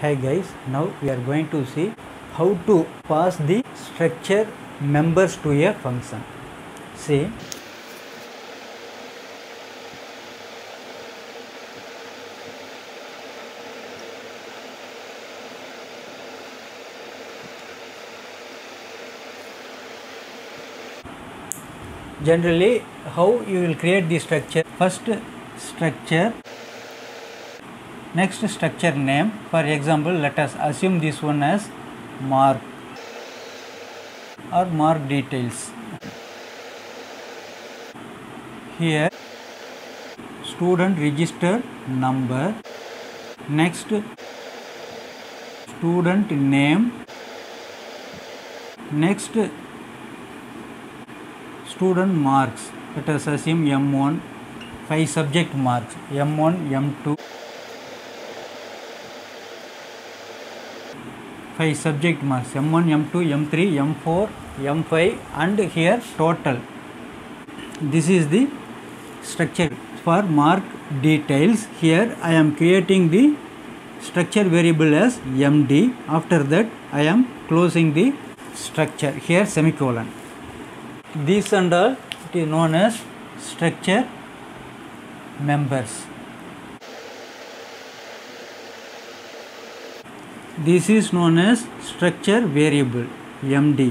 Hi guys, now we are going to see how to pass the structure members to a function. See, generally how you will create the structure. First structure, next structure name. For example, let us assume this one as mark or mark details. Here student register number, next student name, next student marks. Let us assume M1, 5 subject marks, M1, M2, 5 subject marks, M1, M2, M3, M4, M5, and here total. This is the structure for mark details. Here I am creating the structure variable as MD. After that I am closing the structure, here semicolon. These and all it is known as structure members. This is known as structure variable MD.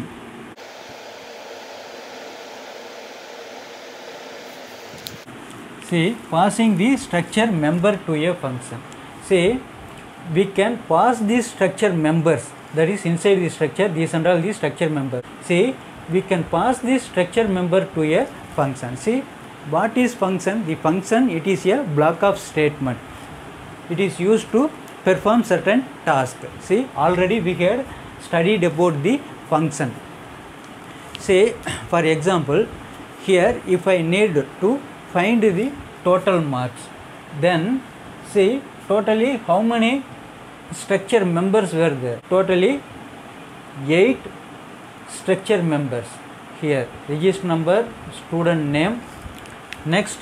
See, passing the structure member to a function. See, we can pass these structure members, that is inside the structure, these and all the structure members. See, we can pass this structure member to a function. See, what is function? The function, it is a block of statement. It is used to perform certain task. See, already we had studied about the function. Say, for example, here if I need to find the total marks, then see totally how many structure members were there? Totally 8 structure members. Here register number, student name, next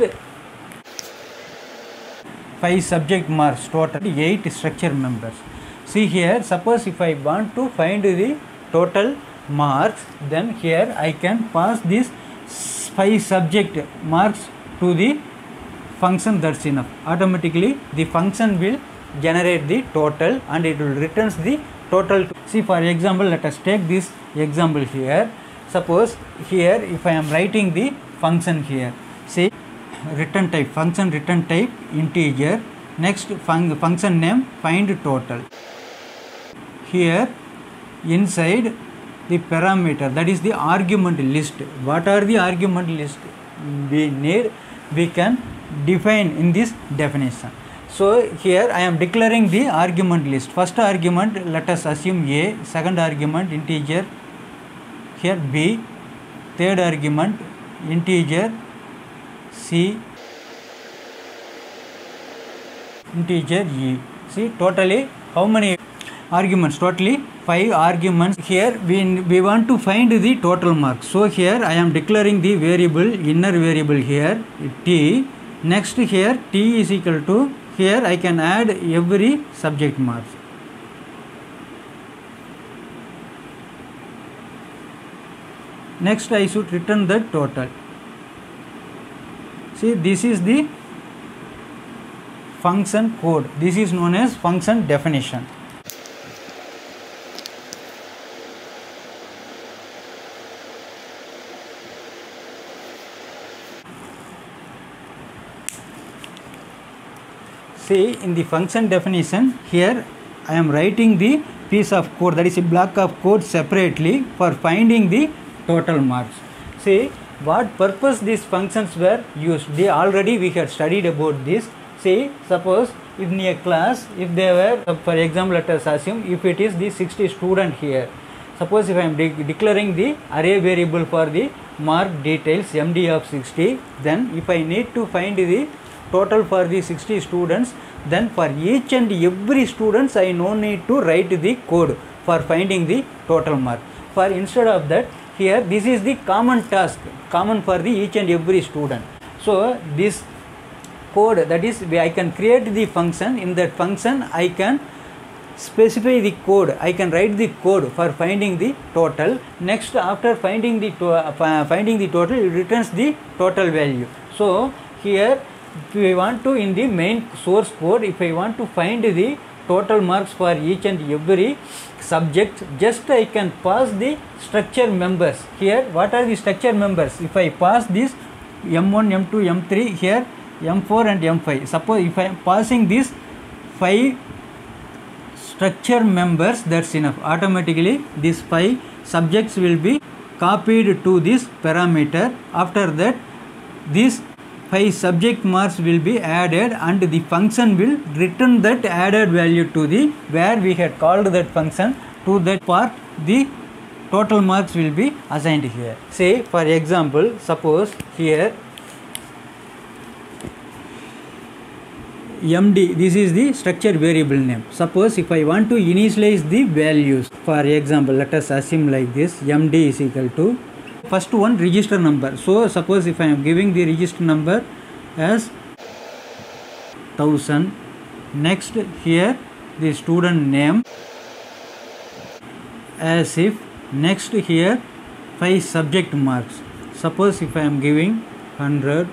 5 subject marks, total 8 structure members. See here, suppose if I want to find the total marks, then here I can pass these 5 subject marks to the function. That's enough. Automatically the function will generate the total and it will returns the total. See, for example, let us take this example here. Suppose here if I am writing the function here, say return type, function return type integer, next function name find total. Here inside the parameter, that is the argument list. What are the argument list we need? We can define in this definition. So here I am declaring the argument list. First argument, let us assume A, second argument integer, here B, third argument integer C, integer E. See totally how many arguments? Totally 5 arguments. Here we want to find the total marks. So here I am declaring the variable, inner variable here T. Next here T is equal to, here I can add every subject marks. Next I should return the total. See, this is the function code. This is known as function definition. See, in the function definition, here I am writing the piece of code, that is a block of code separately for finding the total marks. See, what purpose these functions were used? They already we had studied about this. See, suppose in a class, if they were, for example, let us assume if it is the 60 student here. Suppose if I am declaring the array variable for the mark details MD of 60, then if I need to find the total for the 60 students, then for each and every students I no need to write the code for finding the total mark. For instead of that, here this is the common task, common for the each and every student. So this code, that is I can create the function. In that function I can specify the code. I can write the code for finding the total. Next, after finding the total, it returns the total value. So here, if I want to, in the main source code, if I want to find the total marks for each and every subject, just I can pass the structure members. Here, what are the structure members? If I pass this M1, M2, M3, here M4 and M5. Suppose if I am passing these 5 structure members, that's enough. Automatically these 5 subjects will be copied to this parameter. After that, these 5 subject marks will be added and the function will return that added value to the where we had called that function. To that part, the total marks will be assigned here. Say for example, suppose here MD, this is the structure variable name. Suppose if I want to initialize the values, for example, let us assume like this, MD is equal to first one register number. So suppose if I am giving the register number as 1000, next here the student name as if, next here 5 subject marks. Suppose if I am giving 100,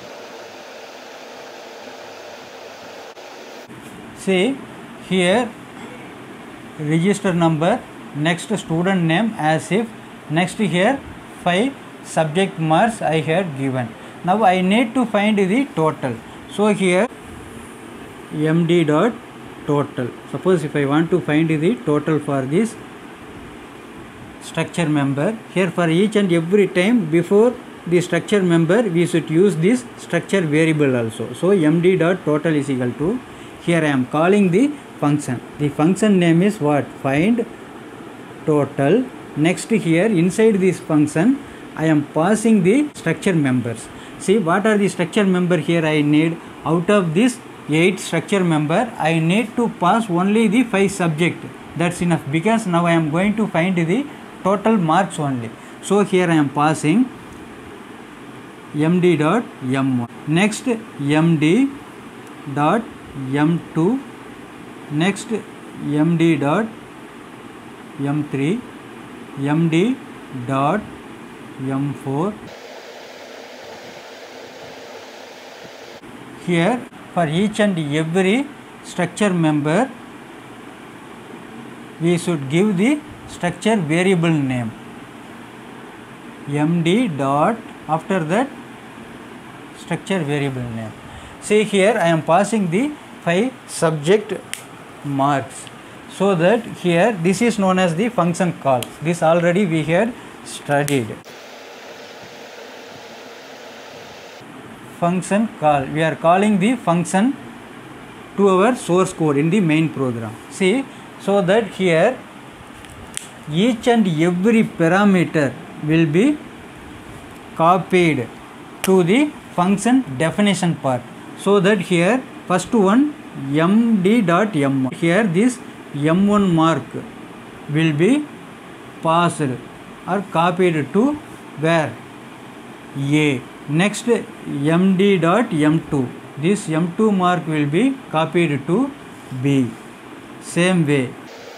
say here register number, next student name as if, next here 5 subject marks I had given. Now I need to find the total. So here MD dot total. Suppose if I want to find the total for this structure member, here for each and every time before the structure member we should use this structure variable also. So MD dot total is equal to, here I am calling the function. The function name is what? Find total. Next here inside this function I am passing the structure members. See what are the structure member here I need? Out of this 8 structure member I need to pass only the 5 subject. That's enough, because now I am going to find the total marks only. So here I am passing MD dot M1, next MD dot M2, next MD dot M3, MD dot M4. Here for each and every structure member we should give the structure variable name MD dot, after that structure variable name. See here I am passing the 5 subject marks. So that here this is known as the function call. This already we had studied. Function call. We are calling the function to our source code in the main program. See, so that here each and every parameter will be copied to the function definition part. So that here first one MD dot M1. Here this M1 mark will be passed or copied to where? A. Next MD dot M2. This M2 mark will be copied to B. Same way.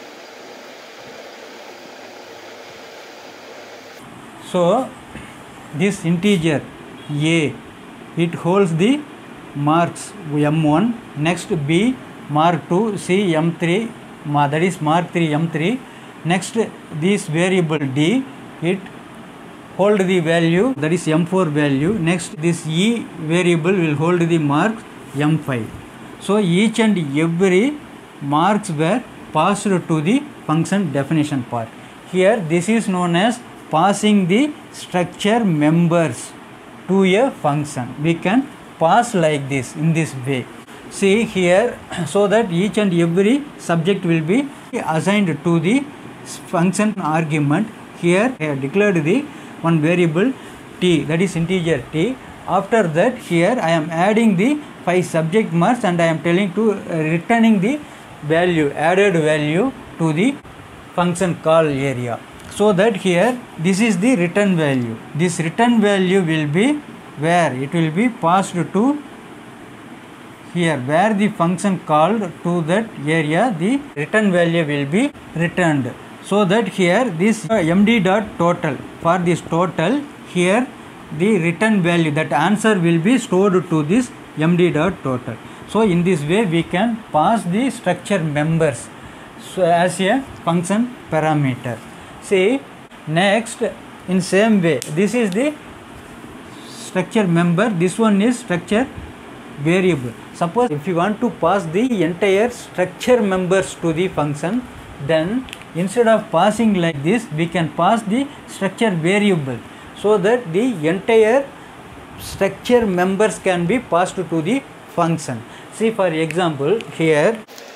So this integer A, it holds the marks M1, next B mark 2, C M3, that is mark 3 M3, next this variable D, it hold the value, that is M4 value, next this E variable will hold the marks M5. So each and every marks were passed to the function definition part. Here this is known as passing the structure members to a function. We can pass like this, in this way. See here, so that each and every subject will be assigned to the function argument. Here I have declared the one variable t, that is integer t. After that here I am adding the 5 subject marks and I am telling to returning the value, added value to the function call area. So that here this is the return value. This return value will be where? It will be passed to here where the function called to that area, the return value will be returned. So that here this md dot total, for this total, here the return value, that answer will be stored to this md dot total. So in this way we can pass the structure members so as a function parameter. See, next in same way, this is the structure member, this one is structure variable. Suppose if you want to pass the entire structure members to the function, then instead of passing like this, we can pass the structure variable, so that the entire structure members can be passed to the function. See, for example, here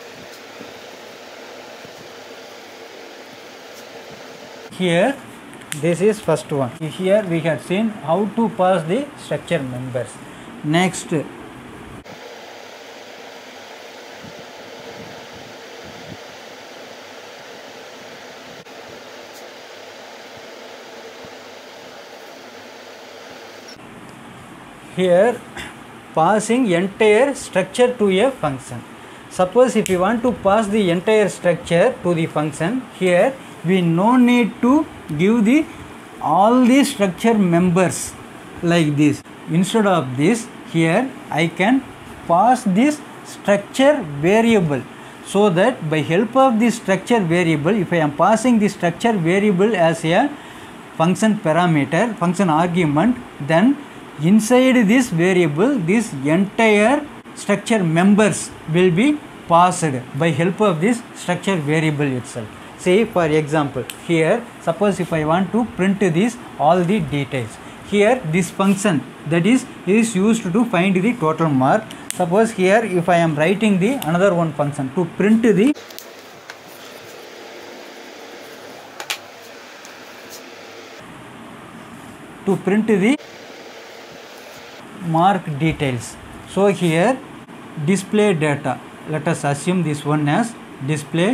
this is first one. Here we have seen how to pass the structure members. Next, here passing entire structure to a function. Suppose if you want to pass the entire structure to the function, here we no need to give the all the structure members like this. Instead of this, here I can pass this structure variable, so that by help of this structure variable, if I am passing the structure variable as a function parameter, function argument, then inside this variable, this entire structure members will be passed by help of this structure variable itself. Say, for example, here suppose if I want to print this all the details, here this function that is used to find the total mark. Suppose here if I am writing the another one function to print the mark details. So here display data, let us assume this one as display,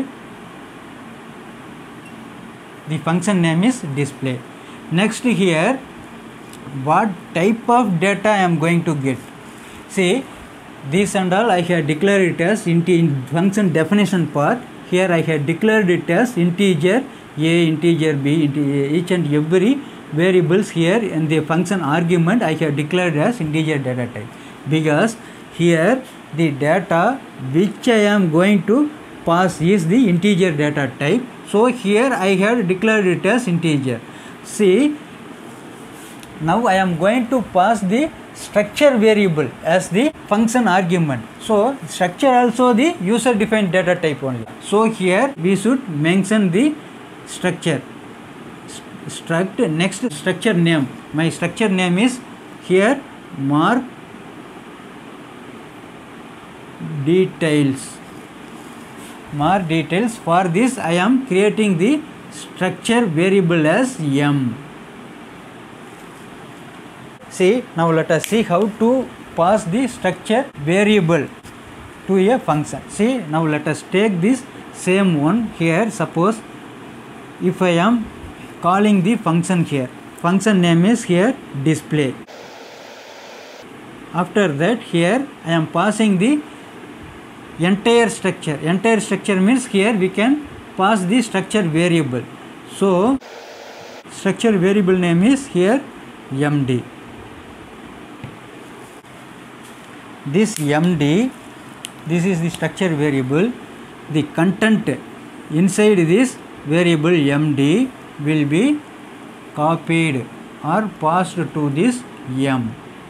the function name is display. Next, here what type of data I am going to get. See, this and all I have declared it as in function definition part. Here I have declared it as integer a, integer b, each and every variables here in the function argument I have declared as integer data type, because here the data which I am going to pass is the integer data type. So here I have declared it as integer. See, now I am going to pass the structure variable as the function argument. So structure also the user defined data type only. So here we should mention the structure struct. Next, structure name, my structure name is here mark details. For this I am creating the structure variable as m. See, now let us see how to pass the structure variable to a function. See, now let us take this same one here. Suppose if I am calling the function here, function name is here display. After that, here I am passing the entire structure. Entire structure means here we can pass the structure variable. So structure variable name is here md. This md, this is the structure variable. The content inside this variable md will be copied or passed to this m.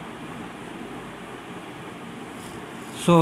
So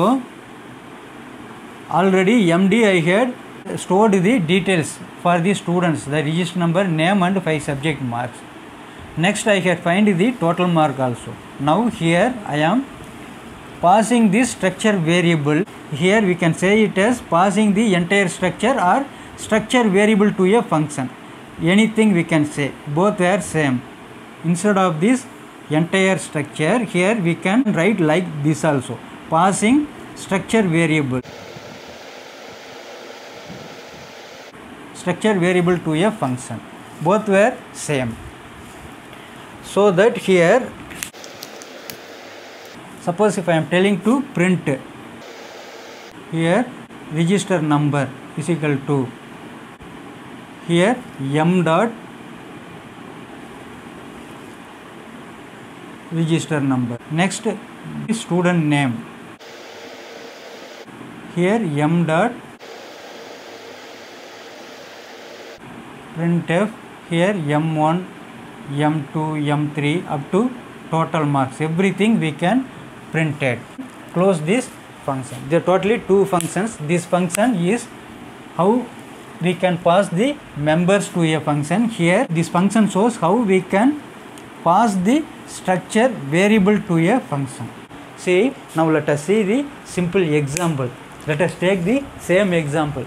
already md I had stored the details for the students, the register number, name and 5 subject marks. Next I had find the total mark also. Now here I am passing this structure variable. Here we can say it as passing the entire structure or structure variable to a function. Anything we can say, both are same. Instead of this entire structure, here we can write like this also, passing structure variable to a function. Both were same. So that here, suppose if I am telling to print here register number is equal to here m dot register number. Next student name, here m dot printf, here m1 m2 m3 up to total marks, everything we can print it. Close this function. There are totally two functions. This function is how we can pass the members to a function. Here this function shows how we can pass the structure variable to a function. See, now let us see the simple example. Let us take the same example.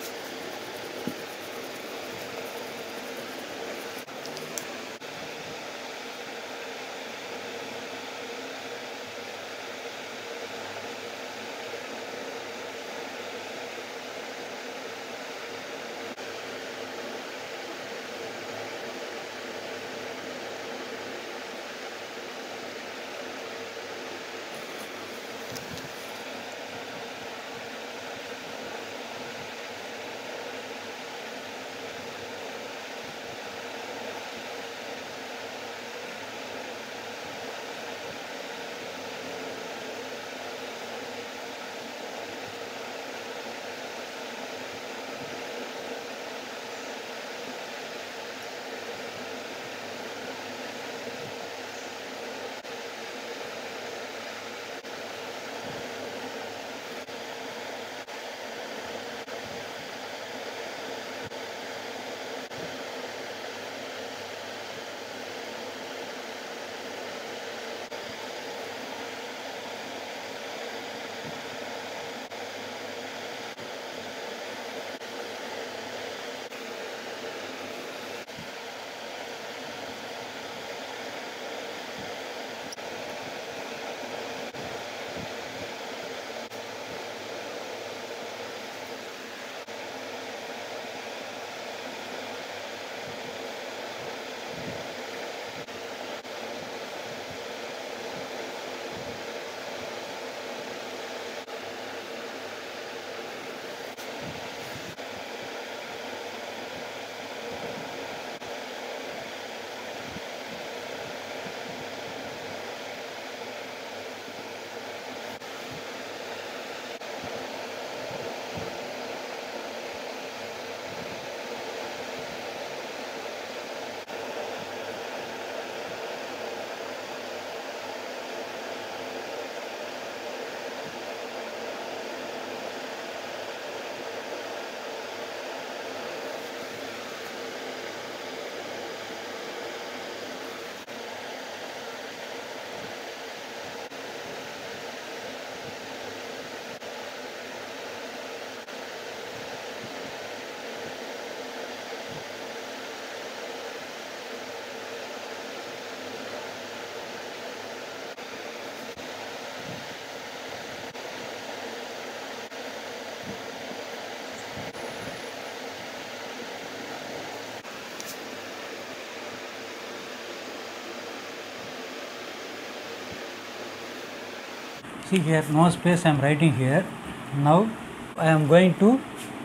See here, no space I am writing here. Now I am going to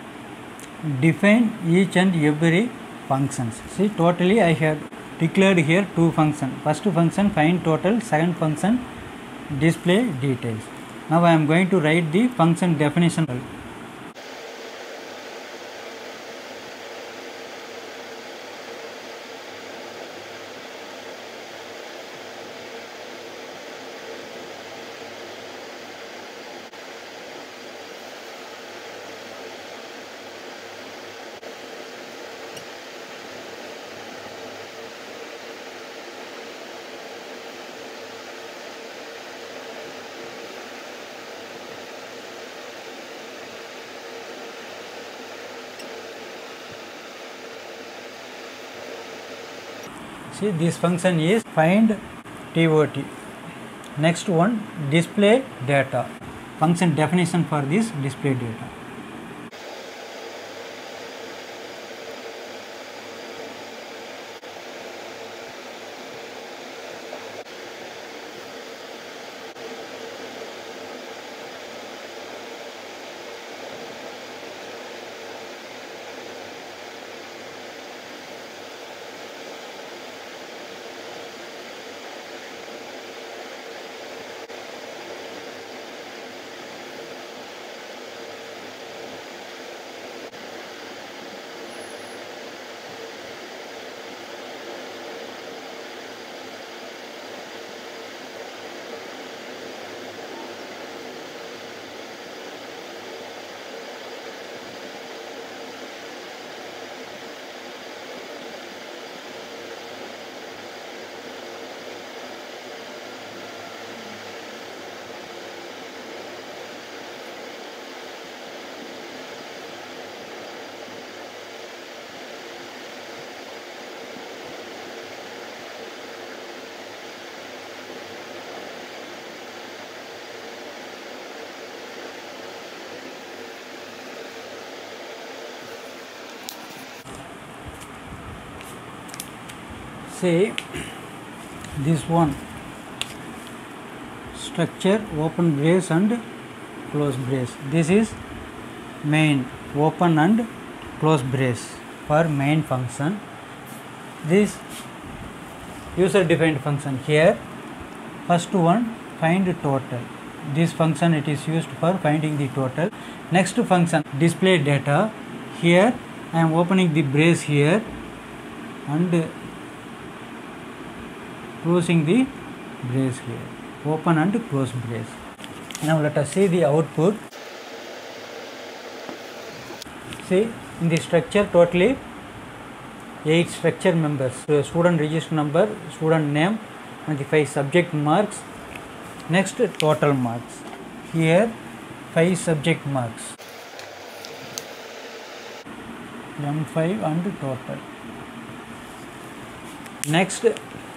define each and every functions. See, totally I have declared here two functions. First function find total, second function display details. Now I am going to write the function definition. See, this function is find TOT. Next one, display data. Function definition for this display data. say this one structure open brace and close brace. This is main open and close brace for main function. This user defined function here, first one find total. This function it is used for finding the total. Next function display data. Here I am opening the brace here and closing the brace here, open and close brace. Now let us see the output. See, in the structure totally 8 structure members, student register number, student name and the 5 subject marks. Next total marks. Here 5 subject marks, M5 and total. Next, this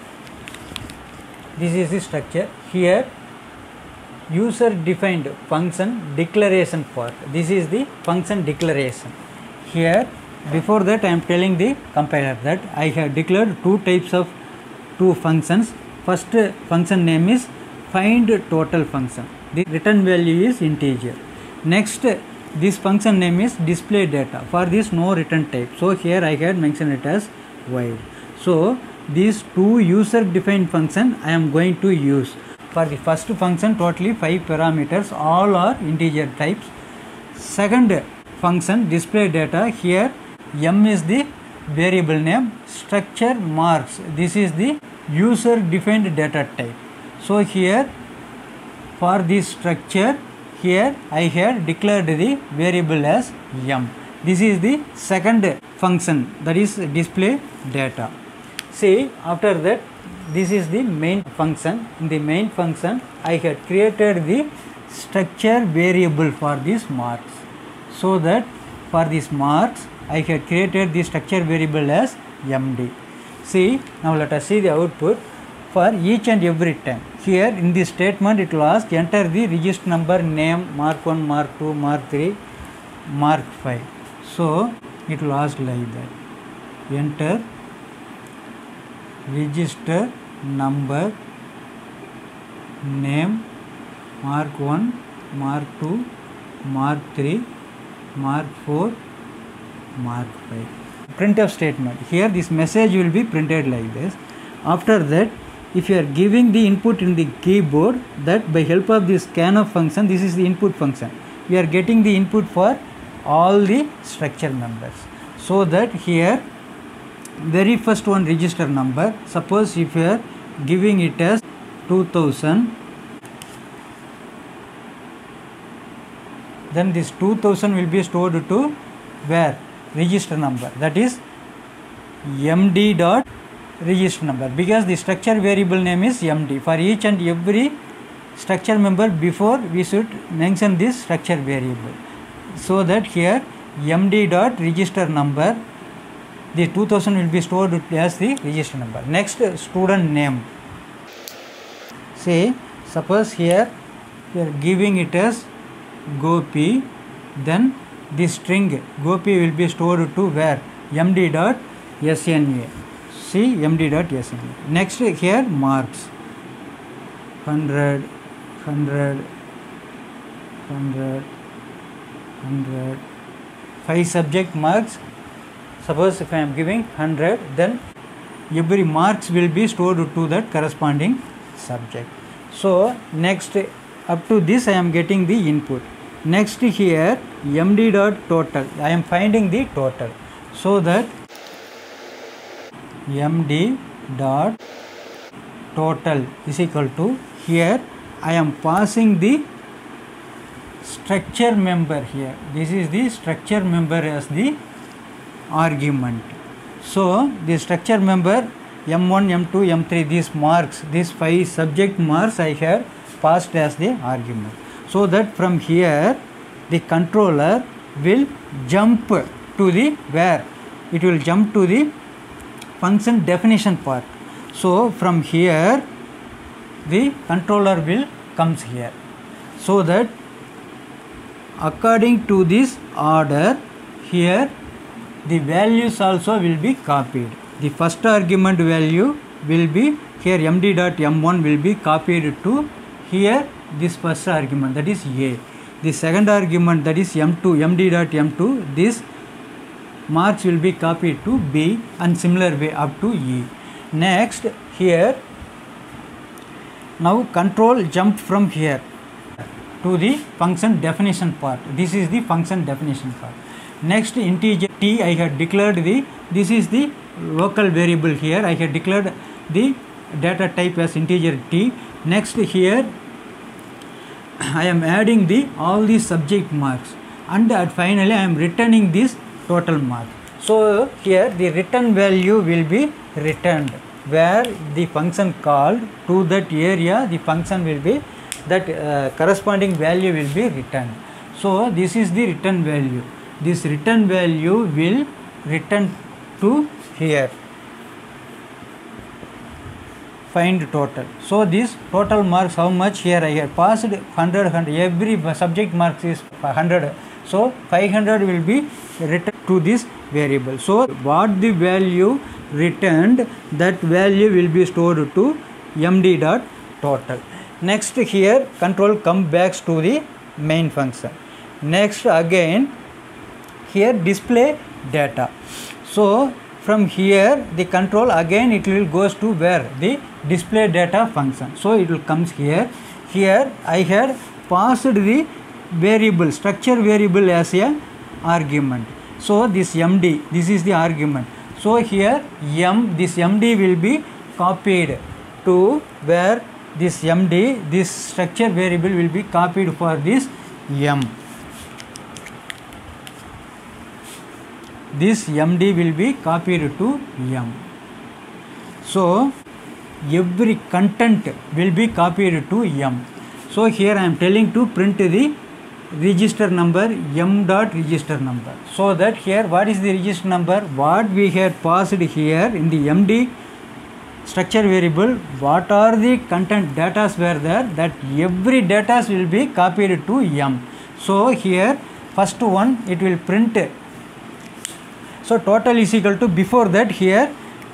is the structure. Here user defined function declaration part. This is the function declaration. Here before that I am telling the compiler that I have declared two types of two functions. First function name is find total function. The return value is integer. Next, this function name is display data. For this no return type. So here I had mentioned it as void. So these two user defined function I am going to use. For the first function totally 5 parameters, all are integer types. Second function display data, here m is the variable name, structure marks, this is the user defined data type. So here for this structure, here I have declared the variable as m. This is the second function, that is display data. See, after that this is the main function. In the main function I had created the structure variable for these marks. So that for these marks I had created the structure variable as md. See, now let us see the output for each and every time. Here in this statement it will ask enter the register number, name, mark 1, mark 2, mark 3, mark 5. So it will ask like that, enter register number, name, mark 1, mark 2, mark 3, mark 4, mark 5. Printf statement. Here this message will be printed like this. After that, if you are giving the input in the keyboard, that by help of this scanf function, this is the input function, we are getting the input for all the structure members. So that here very first one register number, suppose if you are giving it as 2000, then this 2000 will be stored to where? Register number, that is md dot register number, because the structure variable name is md. For each and every structure member before we should mention this structure variable. So that here md dot register number, the 2000 will be stored as the register number. Next, student name. Say suppose here we are giving it as Gopi, then this string Gopi will be stored to where? md dot sna. See, md dot sna. Next here marks 100, 100, 100, 100, 5 subject marks. Suppose if I am giving 100, then every marks will be stored to that corresponding subject. So next, up to this I am getting the input. Next here md dot total, I am finding the total. So that md dot total is equal to, here I am passing the structure member here. This is the structure member as the argument. So the structure member m1, m2, m3, these marks, these 5 subject marks I have passed as the argument. So that from here the controller will jump to the where? It will jump to the function definition part. So from here the controller will comes here. So that according to this order, here the values also will be copied. the first argument value will be here, md dot m1 will be copied to here this first argument, that is a. The second argument, that is m2, md dot m2, this marks will be copied to b, and similar way up to e. Next here, now control jump from here to the function definition part. This is the function definition part. Next, integer t I have declared this is the local variable here. I have declared the data type as integer t. Next here, I am adding all the subject marks, and finally I am returning this total mark. So here the return value will be returned, where the function called to that area, the function will be that corresponding value will be returned. So this is the return value. This return value will return to here, find total. So this total marks, how much here I have passed 100, every subject marks is 100. So 500 will be returned to this variable. So what the value returned, that value will be stored to md dot total. Next here, control come back to the main function. Next again here, display data. So from here the control again it will goes to where, the display data function. So it will comes here. Here I had passed the variable, structure variable as a argument. So this md, this is the argument. So here this md will be copied to where, this md, this structure variable will be copied for this m. This md will be copied to m. So every content will be copied to m. So here I am telling to print the register number, m dot register number. So that here, what is the register number? What we had passed here in the md structure variable, what are the content datas were there, that every datas will be copied to m. So here first one it will print. So total is equal to, before that here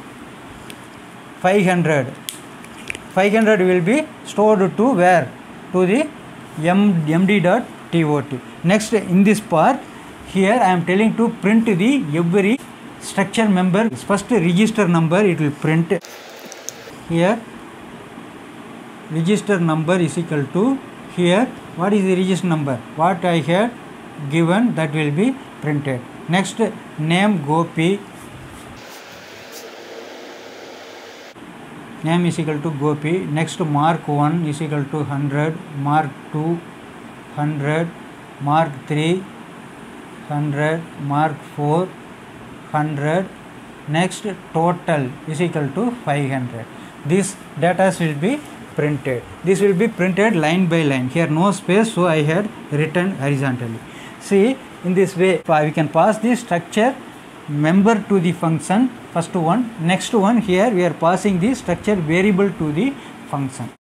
500 will be stored to where, to the md dot tot. Next in this part here I am telling to print the every structure member, first register number it will print. Here register number is equal to, here what is the register number, what I had given, that will be printed. Next name Gopi, name is equal to Gopi. Next mark 1 is equal to 100, mark 2 100, mark 3 100, mark 4 100. Next total is equal to 500. This data will be printed. This will be printed line by line. Here no space, so I had written horizontally. See, in this way we can pass the structure member to the function, first one. Next one, here we are passing the structure variable to the function.